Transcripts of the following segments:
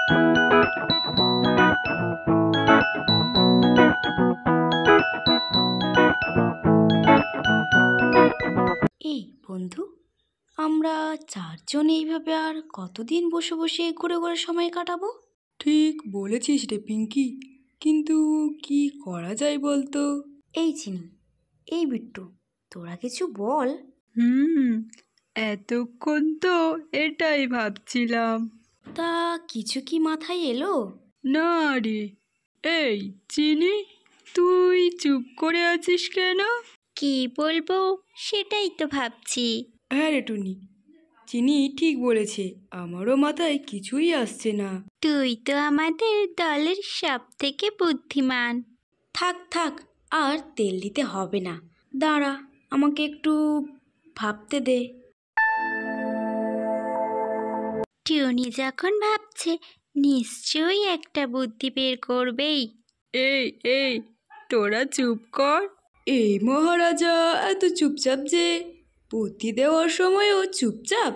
এই বন্ধু, আমরা চারজন এইভাবে আর কতদিন বসে বসে ঘুরে ঘুরে সময় কাটাবো? ঠিক বলেছিস রে পিঙ্কি, কিন্তু কি করা যায় বলতো? এই চিনি, এই বিট্টু, তোরা কিছু বল। এতক্ষণ তো এটাই ভাবছিলাম। তা কিছু কি মাথায় এলো? না রে। এই চিনি, তুই চুপ করে আছিস কেন? কি বলবো সেটাই তো ভাবছি। হ্যাঁ রে টুনি, চিনি ঠিক বলেছে, আমারও মাথায় কিছুই আসছে না। তুই তো আমাদের দলের সব থেকে বুদ্ধিমান। থাক থাক, আর তেল দিতে হবে না। দাঁড়া, আমাকে একটু ভাবতে দে। টুনি যখন ভাবছে নিশ্চয়ই একটা বুদ্ধি বের করবেই। এই এই তোরা চুপ কর। এই মহারাজা এত চুপচাপ যে, বুদ্ধি দেওয়ার সময়ও চুপচাপ।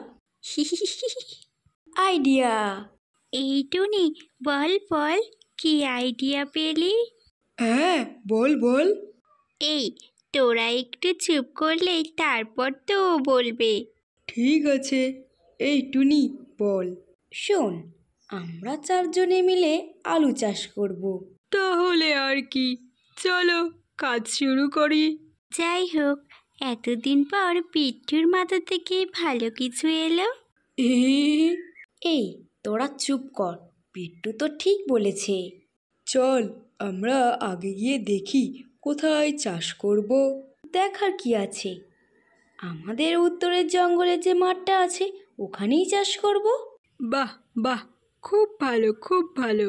আইডিয়া! এই টুনি, বল বল, কি আইডিয়া পেলি? হ্যাঁ বল বল। এই তোরা একটু চুপ করলেই তারপর তো ও বলবে। ঠিক আছে, এই টুনি বল। শোন, আমরা চারজনে মিলে আলু চাষ করব। তাহলে আর কি, চলো কাজ শুরু করি। যাই হোক, এতদিন পর পিঠুর মাথা থেকে ভালো কিছু এলো। এই তোরা চুপ কর, বিট্টু তো ঠিক বলেছে। চল আমরা আগে গিয়ে দেখি কোথায় চাষ করব। দেখার কি আছে, আমাদের উত্তরের জঙ্গলে যে মাঠটা আছে ওখানেই চাষ করব। বাহ বাহ, খুব ভালো খুব ভালো।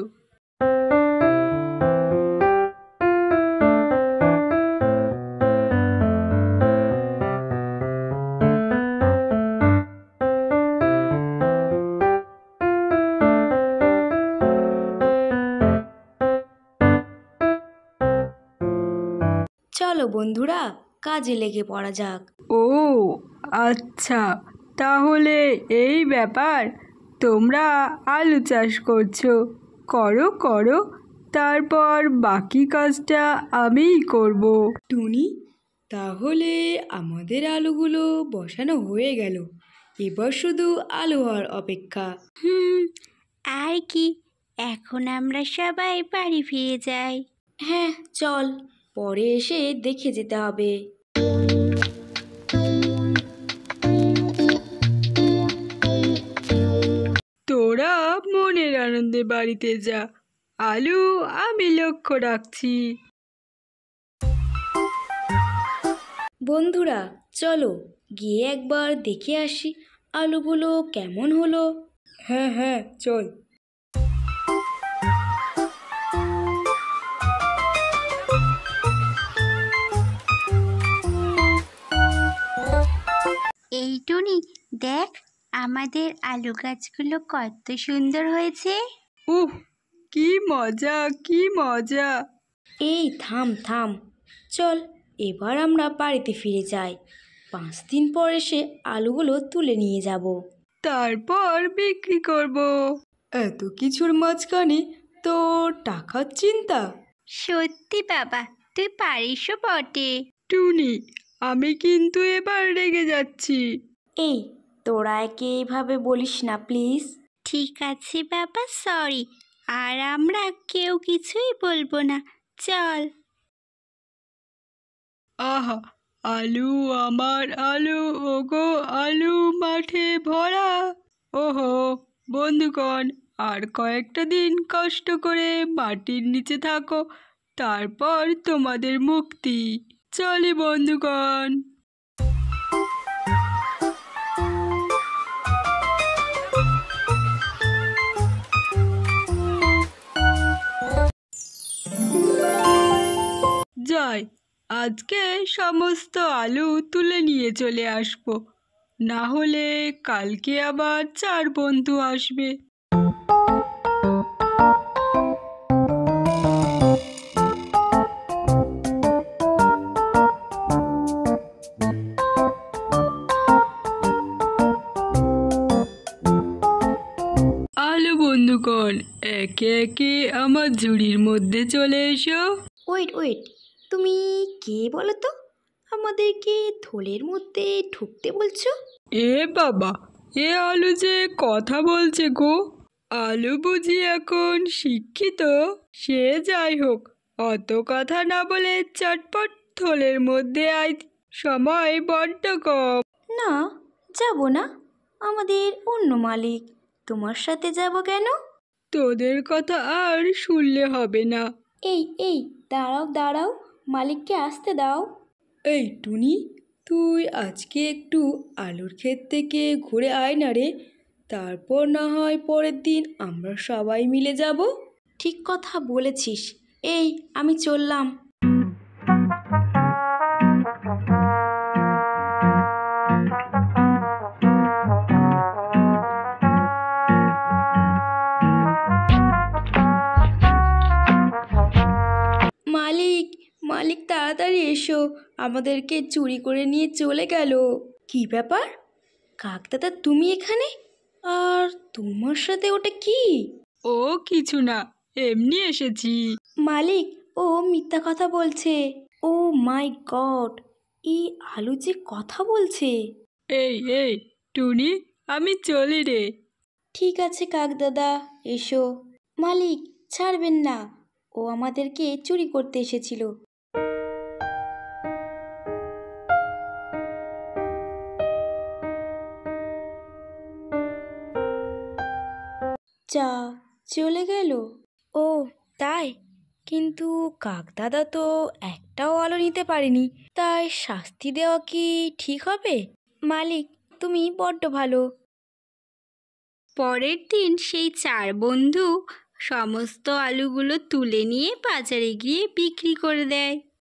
চলো বন্ধুরা, কাজে লেগে পড়া যাক। ও আচ্ছা, তাহলে এই ব্যাপার, তোমরা আলু চাষ করছো, করো করো, তারপর বাকি কাজটা আমিই করব। টুনি, তাহলে আমাদের আলুগুলো বসানো হয়ে গেল, এবার শুধু আলু হওয়ার অপেক্ষা। আর কি, এখন আমরা সবাই বাড়ি ফিরে যাই। হ্যাঁ চল, পরে এসে দেখে যেতে হবে। তোরা মনের আনন্দে বাড়িতে যা, আলু আমি লক্ষ্য রাখছি। বন্ধুরা চলো গিয়ে একবার দেখে আসি আলুগুলো কেমন হলো। হ্যাঁ হ্যাঁ চল। এই টুনি, দেখ আমাদের আলু গাছগুলো কত সুন্দর হয়েছে। উহ, কি মজা কি মজা। এই থাম থাম, চল এবার আমরা বাড়িতে ফিরে যাই। 5 দিন পর এসে আলুগুলো তুলে নিয়ে যাব। তারপর বিক্রি করব। এত কিছুর মাঝখানে তো টাকার চিন্তা। সত্যি বাবা, তুই পারিসও বটে। টুনি, আমি কিন্তু এবার রেগে যাচ্ছি। এই তোরা একে এইভাবে বলিস না প্লিজ। ঠিক আছে বাবা, সরি। আর আমরা কেউ কিছুই বলবো না, চল। আহা, আলু আমার আলু, ওগো আলু মাঠে ভরা। ওহো বন্ধুগণ, আর কয়েকটা দিন কষ্ট করে মাটির নিচে থাকো, তারপর তোমাদের মুক্তি। চলি বন্ধুগণ। যাই, আজকে সমস্ত আলু তুলে নিয়ে চলে আসবো, না হলে কালকে আবার 4 বন্ধু আসবে। আলু বন্ধুগণ, শোন, একে একে আমার ঝুড়ির মধ্যে চলে এসো। ওয়েট, তুমি কে বলো তো আমাদেরকে থলের মধ্যে ঢুকতে বলছো? এ বাবা, এ আলু যে কথা বলছে গো! আলু বুঝি এখন শিক্ষিত? সে যাই হোক, অত কথা না বলে চটপট থলের মধ্যে আয়, সময় বড্ড কম। না, যাব না, আমাদের অন্য মালিক, তোমার সাথে যাব কেন? তোদের কথা আর শুনলে হবে না। এই দাঁড়াও, মালিককে আসতে দাও। এই টুনি, তুই আজকে একটু আলুর ক্ষেত থেকে ঘুরে আয় না রে, তারপর না হয় পরের দিন আমরা সবাই মিলে যাব। ঠিক কথা বলেছিস, এই আমি চললাম। মালিক, মালিক তাড়াতাড়ি এসো, আমাদেরকে চুরি করে নিয়ে চলে গেল। কি ব্যাপার, কাকদাদা তুমি এখানে? আর তোমার সাথে ওটা কি? ও কিছু না, এমনি এসেছি। মালিক, ও মিথ্যা কথা বলছে। ও মাই গড, এই আলু যে কথা বলছে। এই টুনি, আমি চলি রে। ঠিক আছে কাকদাদা, এসো। মালিক, ছাড়বেন না, ও আমাদেরকে চুরি করতে এসেছিল। যা, চলে গেল। ও তাই, কিন্তু কাকদাদা তো একটাও আলো নিতে পারেনি, তাই শাস্তি দেওয়া কি ঠিক হবে? মালিক, তুমি বড্ড ভালো। পরের দিন সেই 4 বন্ধু সমস্ত আলুগুলো তুলে নিয়ে বাজারে গিয়ে বিক্রি করে দেয়।